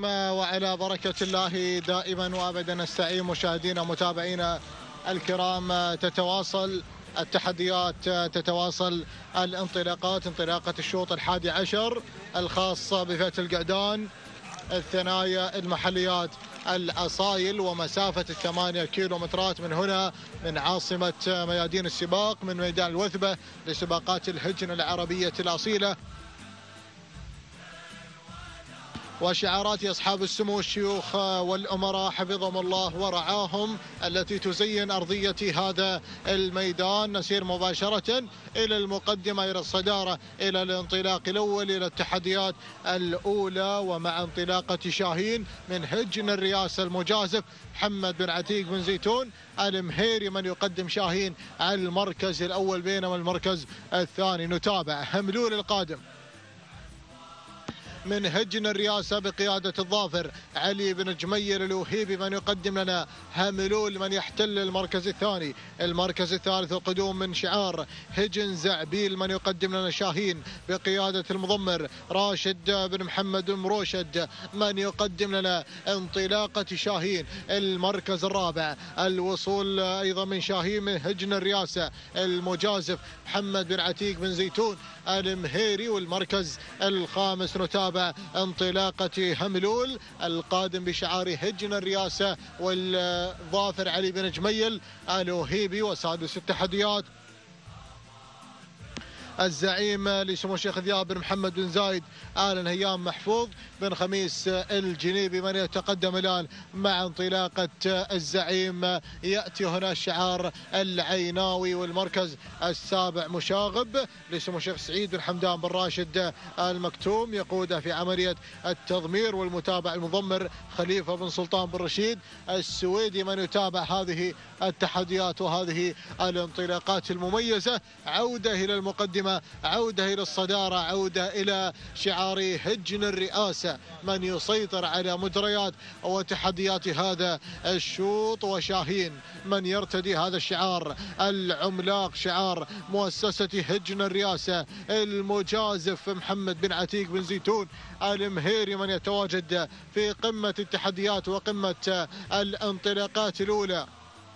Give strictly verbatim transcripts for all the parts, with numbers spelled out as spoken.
الكرام، وعلى بركة الله دائما وابدا نستعين. مشاهدينا ومتابعينا الكرام، تتواصل التحديات، تتواصل الانطلاقات، انطلاقة الشوط الحادي عشر الخاصة بفئة القعدان الثنايا المحليات الأصايل، ومسافة الثمانية كيلومترات من هنا من عاصمة ميادين السباق، من ميدان الوثبة لسباقات الهجن العربية الأصيلة. وشعارات أصحاب السمو الشيوخ والأمراء حفظهم الله ورعاهم التي تزين أرضية هذا الميدان. نسير مباشرة إلى المقدمة، إلى الصدارة، إلى الانطلاق الأول، إلى التحديات الأولى، ومع انطلاقة شاهين من هجن الرئاسة المجازف محمد بن عتيق بن زيتون المهيري من يقدم شاهين على المركز الأول، بينما المركز الثاني نتابع هملول القادم من هجن الرئاسة بقيادة الظافر علي بن جميل الوهيبي من يقدم لنا هملول من يحتل المركز الثاني. المركز الثالث القدوم من شعار هجن زعبيل من يقدم لنا شاهين بقيادة المضمر راشد بن محمد مروشد من يقدم لنا انطلاقة شاهين. المركز الرابع الوصول أيضا من شاهين من هجن الرئاسة المجازف محمد بن عتيق بن زيتون المهيري. والمركز الخامس نتابع انطلاقة هملول القادم بشعار هجن الرئاسة والظافر علي بن جميل الوهيبي. وسادس التحديات الزعيم لسمو الشيخ ذياب بن محمد بن زايد آل نهيان محفوظ بن خميس الجنيبي من يتقدم الآن مع انطلاقة الزعيم. يأتي هنا الشعار العيناوي. والمركز السابع مشاغب لسمو الشيخ سعيد بن حمدان بن راشد المكتوم يقوده في عملية التضمير. والمتابع المضمر خليفة بن سلطان بن رشيد السويدي من يتابع هذه التحديات وهذه الانطلاقات المميزة. عودة إلى المقدمة، عودة إلى الصدارة، عودة إلى شعار هجن الرئاسة من يسيطر على مجريات وتحديات هذا الشوط، وشاهين من يرتدي هذا الشعار العملاق شعار مؤسسة هجن الرئاسة المجازف محمد بن عتيق بن زيتون المهيري من يتواجد في قمة التحديات وقمة الانطلاقات الأولى.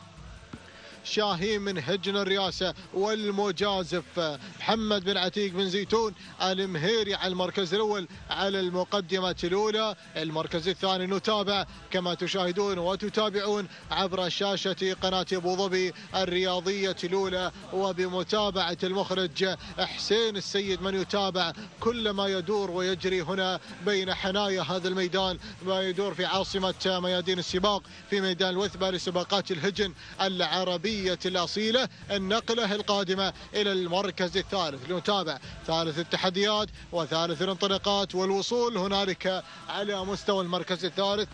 شاهين من هجن الرئاسة والمجازف محمد بن عتيق بن زيتون المهيري على المركز الأول على المقدمة الأولى. المركز الثاني نتابع كما تشاهدون وتتابعون عبر شاشة قناة أبو ظبي الرياضية الأولى، وبمتابعة المخرج حسين السيد من يتابع كل ما يدور ويجري هنا بين حنايا هذا الميدان، ما يدور في عاصمة ميادين السباق في ميدان الوثبة لسباقات الهجن العربية الأصيلة. النقلة القادمة إلى المركز الثالث لنتابع ثالث التحديات وثالث الانطلاقات والوصول هنالك على مستوى المركز الثالث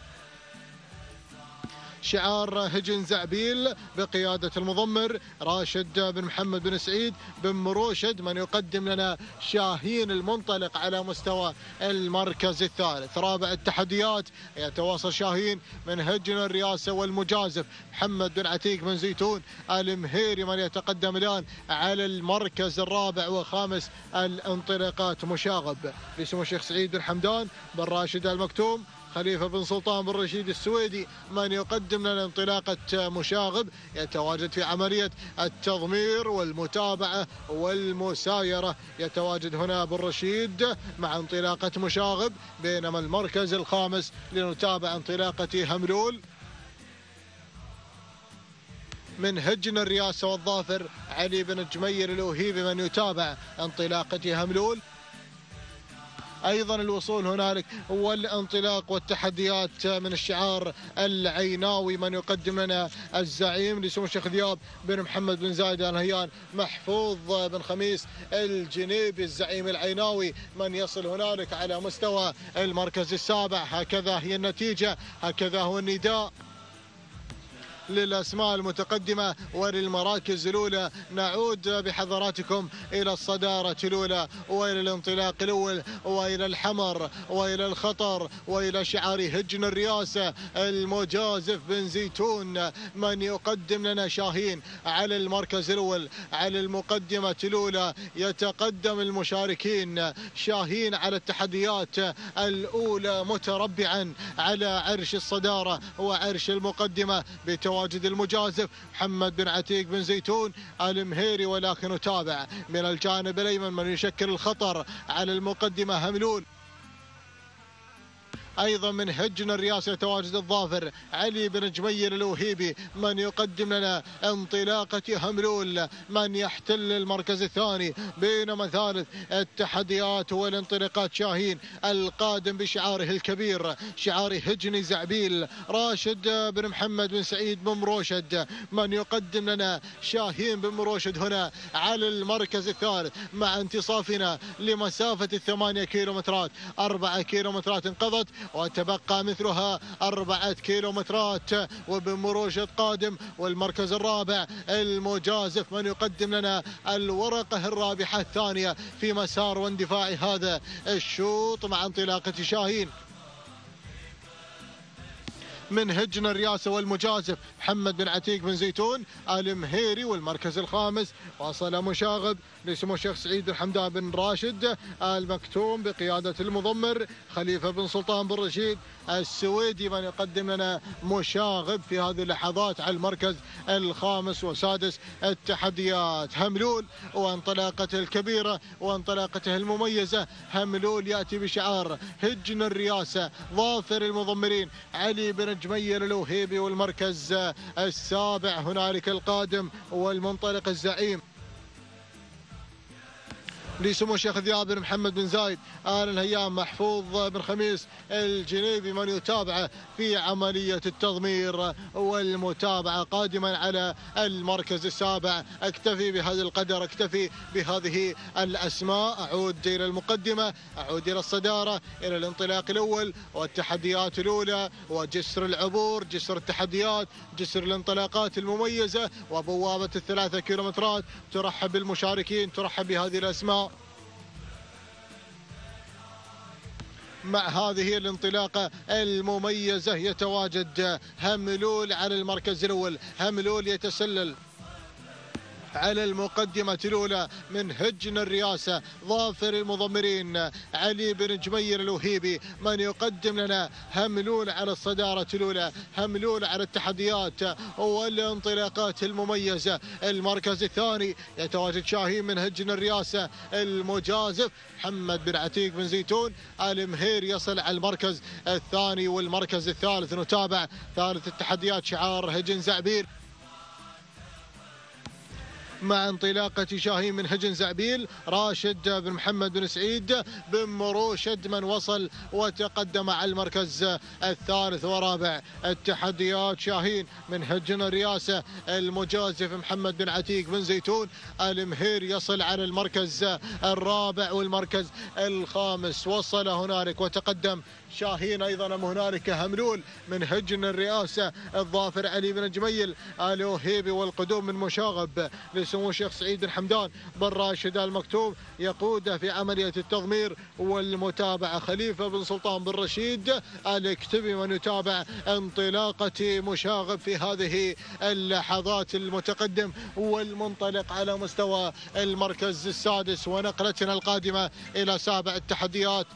شعار هجن زعبيل بقيادة المضمر راشد بن محمد بن سعيد بن مروشد من يقدم لنا شاهين المنطلق على مستوى المركز الثالث. رابع التحديات يتواصل شاهين من هجن الرئاسة والمجازف محمد بن عتيق بن زيتون المهيري من يتقدم الآن على المركز الرابع. وخامس الانطلاقات مشاغب لسمو الشيخ سعيد بن حمدان بن راشد المكتوم خليفة بن سلطان بن رشيد السويدي من يقدم لنا انطلاقة مشاغب يتواجد في عملية التضمير والمتابعة والمسايرة. يتواجد هنا بن رشيد مع انطلاقة مشاغب، بينما المركز الخامس لنتابع انطلاقة هملول من هجن الرئاسة والظافر علي بن جميل الوهيبي من يتابع انطلاقة هملول. أيضا الوصول هنالك والانطلاق والتحديات من الشعار العيناوي من يقدم لنا الزعيم لسمو الشيخ ذياب بن محمد بن زايد آل نهيان محفوظ بن خميس الجنيبي الزعيم العيناوي من يصل هنالك على مستوى المركز السابع. هكذا هي النتيجة، هكذا هو النداء للأسماء المتقدمة وللمراكز الأولى. نعود بحضراتكم إلى الصدارة الأولى وإلى الانطلاق الأول وإلى الحمر وإلى الخطر وإلى شعار هجن الرئاسة المجازف بن زيتون من يقدم لنا شاهين على المركز الأول. على المقدمة الأولى يتقدم المشاركين شاهين على التحديات الأولى متربعا على عرش الصدارة وعرش المقدمة بتواجد المجازف محمد بن عتيق بن زيتون المهيري، ولكن نتابع من الجانب الأيمن من يشكل الخطر على المقدمة هملول. أيضا من هجن الرئاسة يتواجد الظافر علي بن جميل الوهيبي من يقدم لنا انطلاقة هملول من يحتل المركز الثاني. بينما ثالث التحديات والانطلاقات شاهين القادم بشعاره الكبير شعار هجن زعبيل راشد بن محمد بن سعيد بن مروشد من يقدم لنا شاهين بن مروشد هنا على المركز الثالث مع انتصافنا لمسافة الثمانية كيلومترات. أربعة كيلومترات انقضت وتبقى مثلها أربعة كيلومترات وبن مروشد قادم. والمركز الرابع المجازف من يقدم لنا الورقة الرابحة الثانية في مسار واندفاع هذا الشوط مع انطلاقة شاهين. من هجن الرئاسة والمجازف محمد بن عتيق بن زيتون المهيري. والمركز الخامس وصل مشاغب لسمو الشيخ سعيد الحمدان بن راشد المكتوم بقيادة المضمر خليفة بن سلطان بن رشيد السويدي من يقدم لنا مشاغب في هذه اللحظات على المركز الخامس وسادس التحديات. هملول وانطلاقته الكبيرة وانطلاقته المميزة. هملول يأتي بشعار هجن الرئاسة. ظافر المضمرين علي بن جميل الوهيبي. والمركز السابع هنالك القادم والمنطلق الزعيم لسمو الشيخ ذياب بن محمد بن زايد آل الهيام محفوظ بن خميس الجنيبي من يتابعه في عملية التضمير والمتابعة قادما على المركز السابع. اكتفي بهذا القدر، اكتفي بهذه الأسماء. أعود إلى المقدمة، أعود إلى الصدارة، إلى الانطلاق الأول والتحديات الأولى وجسر العبور، جسر التحديات، جسر الانطلاقات المميزة وبوابة الثلاثة كيلومترات. ترحب بالمشاركين، ترحب بهذه الأسماء مع هذه الانطلاقة المميزة. يتواجد هملول على المركز الأول. هملول يتسلل على المقدمة الأولى من هجن الرئاسة. ظافر المضمرين علي بن جميل الوهيبي من يقدم لنا هملول على الصدارة الأولى. هملول على التحديات والانطلاقات المميزة. المركز الثاني يتواجد شاهين من هجن الرئاسة المجازف محمد بن عتيق بن زيتون المهير يصل على المركز الثاني. والمركز الثالث نتابع ثالث التحديات شعار هجن زعبيل مع انطلاقة شاهين من هجن زعبيل راشد بن محمد بن سعيد بن مروشد من وصل وتقدم على المركز الثالث ورابع التحديات. شاهين من هجن الرئاسة المجازف محمد بن عتيق بن زيتون المهير يصل على المركز الرابع والمركز الخامس. وصل هنالك وتقدم شاهين. أيضا هنالك هملول من هجن الرئاسة الظافر علي بن جميل الوهيبي. والقدوم من مشاغب لسمو الشيخ سعيد الحمدان بن راشد المكتوم يقود في عملية التضمير والمتابعة خليفة بن سلطان بن رشيد الاكتبي من يتابع انطلاقة مشاغب في هذه اللحظات. المتقدم والمنطلق على مستوى المركز السادس. ونقلتنا القادمة إلى سابع التحديات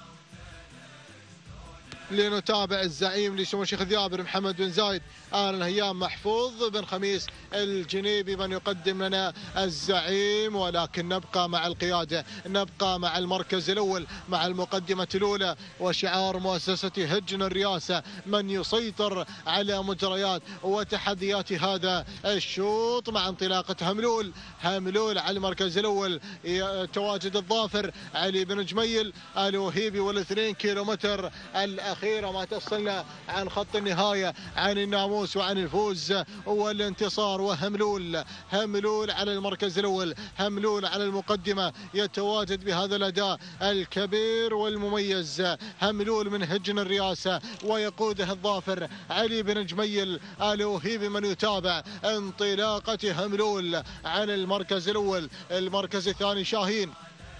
لنتابع الزعيم لسمو الشيخ ذياب بن محمد بن زايد آل الهيام محفوظ بن خميس الجنيبي من يقدم لنا الزعيم. ولكن نبقى مع القيادة، نبقى مع المركز الأول مع المقدمة الأولى وشعار مؤسسة هجن الرئاسة من يسيطر على مجريات وتحديات هذا الشوط مع انطلاقة هملول. هملول على المركز الأول تواجد الظافر علي بن جميل الوهيبي والاثنين كيلومتر الأخير الأخيرة ما تصلنا عن خط النهاية، عن الناموس وعن الفوز والانتصار. وهملول هملول على المركز الأول، هملول على المقدمة، يتواجد بهذا الأداء الكبير والمميز. هملول من هجن الرئاسة ويقوده الظافر علي بن جميل آل وهيبي من يتابع انطلاقة هملول على المركز الأول. المركز الثاني شاهين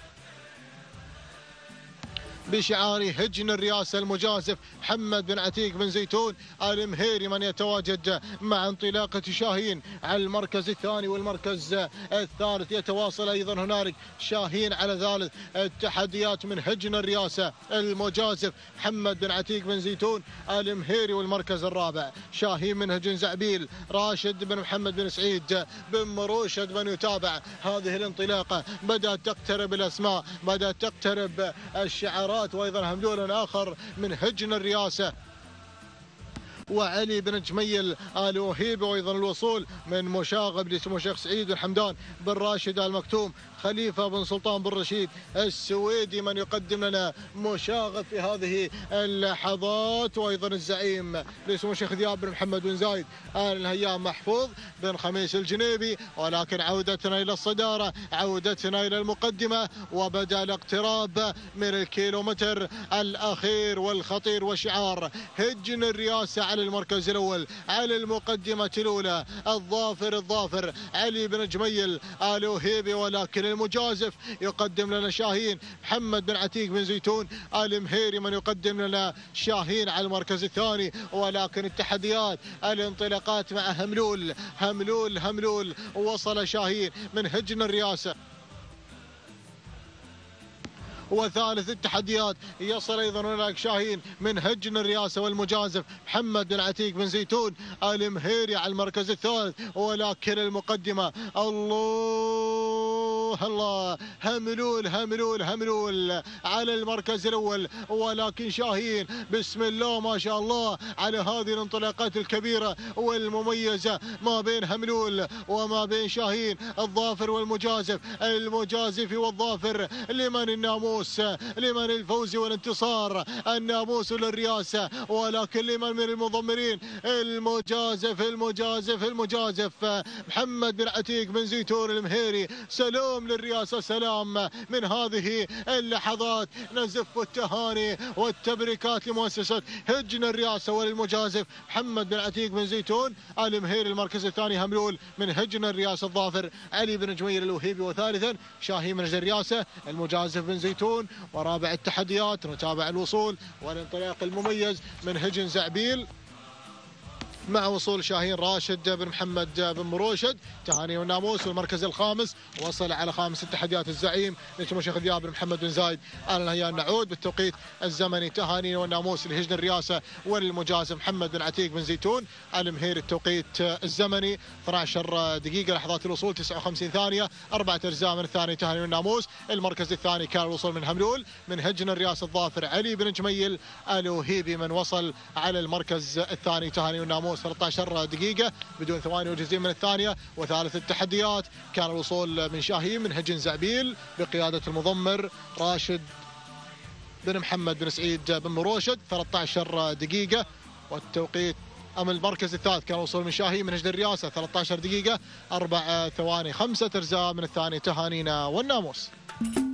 بشعار هجن الرئاسة المجازف محمد بن عتيق بن زيتون آل مهيري من يتواجد مع انطلاقة شاهين على المركز الثاني والمركز الثالث. يتواصل أيضا هنالك شاهين على ثالث التحديات من هجن الرئاسة المجازف محمد بن عتيق بن زيتون آل مهيري. والمركز الرابع شاهين من هجن زعبيل راشد بن محمد بن سعيد بن مروشد من يتابع هذه الانطلاقة. بدأت تقترب الأسماء، بدأت تقترب الشعارات، وايضا هملول اخر من هجن الرئاسه وعلي بن جميل آل وهيبي. وايضا الوصول من مشاغب لسمو الشيخ سعيد بن حمدان بن راشد آل مكتوم، خليفه بن سلطان بن رشيد السويدي من يقدم لنا مشاغب في هذه اللحظات. وايضا الزعيم لسمو الشيخ ذياب بن محمد بن زايد آل نهيان محفوظ بن خميس الجنيبي. ولكن عودتنا الى الصداره، عودتنا الى المقدمه، وبدا الاقتراب من الكيلومتر الاخير والخطير. وشعار هجن الرئاسه على المركز الاول، على المقدمه الاولى الظافر الظافر علي بن جميل آل وهيبي. ولكن المجازف يقدم لنا شاهين محمد بن عتيق بن زيتون آل مهيري من يقدم لنا شاهين على المركز الثاني. ولكن التحديات الانطلاقات مع هملول هملول هملول وصل شاهين من هجن الرئاسه. وثالث التحديات يصل ايضا هناك شاهين من هجن الرئاسه والمجازف محمد بن عتيق بن زيتون آل مهيري على المركز الثالث. ولكن المقدمه الله الله هملول هملول هملول على المركز الاول. ولكن شاهين بسم الله ما شاء الله على هذه الانطلاقات الكبيره والمميزه ما بين هملول وما بين شاهين الظافر والمجازف، المجازف والظافر لمن الناموس، لمن الفوز والانتصار، الناموس للرئاسة. ولكن لمن من المضمرين المجازف المجازف المجازف محمد بن عتيق بن زيتون المهيري. سلام للرئاسة، سلام من هذه اللحظات. نزف التهاني والتبريكات لمؤسسة هجن الرئاسة والمجازف محمد بن عتيق بن زيتون آل مهيري. المركز الثاني هملول من هجن الرئاسة الظافر علي بن جميل الوهيبي. وثالثا شاهين من هجن الرئاسة المجازف بن زيتون. ورابع التحديات نتابع الوصول والانطلاق المميز من هجن زعبيل مع وصول شاهين راشد بن محمد بن مروشد تهاني والناموس. والمركز الخامس وصل على خامس التحديات الزعيم لسمو الشيخ ذياب بن محمد بن زايد آل نهيان نعود بالتوقيت الزمني تهاني والناموس لهجن الرئاسه والمجازف محمد بن عتيق بن زيتون آل مهيري. التوقيت الزمني اثنتي عشرة دقيقه لحظات الوصول تسعة وخمسين ثانيه، اربعه اجزاء من الثاني تهاني والناموس. المركز الثاني كان الوصول من هملول من هجن الرئاسه الظافر علي بن جميل آل وهيبي من وصل على المركز الثاني تهاني والناموس ثلاثة عشر دقيقة بدون ثواني وجزئين من الثانية. وثالث التحديات كان الوصول من شاهين من هجن زعبيل بقيادة المضمر راشد بن محمد بن سعيد بن مروشد ثلاثة عشر دقيقة. والتوقيت أما المركز الثالث كان الوصول من شاهين من هجن الرئاسة ثلاثة عشر دقيقة أربع ثواني خمسة أجزاء من الثاني تهانينا والناموس.